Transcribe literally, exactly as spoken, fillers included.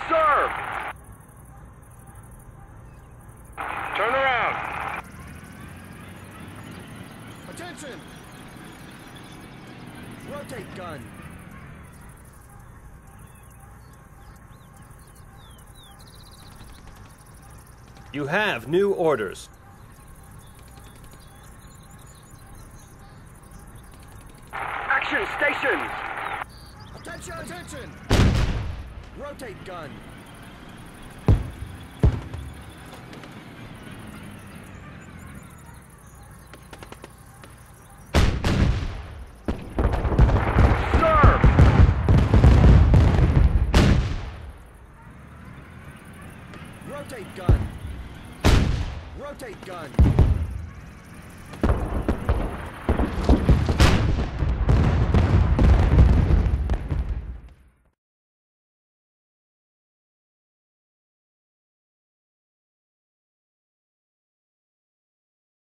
Serve! Turn around! Attention! Rotate gun! You have new orders. Action stations! Attention! Attention! Rotate gun! Serve! Rotate gun! Rotate gun!